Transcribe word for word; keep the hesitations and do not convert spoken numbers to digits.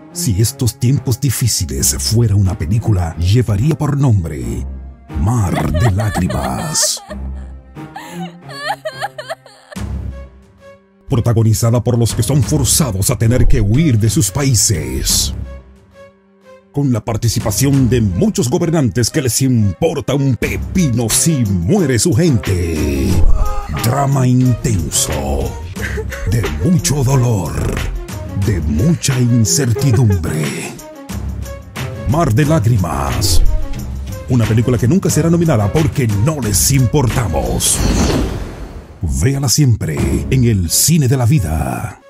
Si estos tiempos difíciles fuera una película, llevaría por nombre Mar de Lágrimas. Protagonizada por los que son forzados a tener que huir de sus países. Con la participación de muchos gobernantes que les importa un pepino si muere su gente. Drama intenso, de mucho dolor, de mucha incertidumbre. Mar de Lágrimas. Una película que nunca será nominada porque no les importamos. Véala siempre en el Cine de la Vida.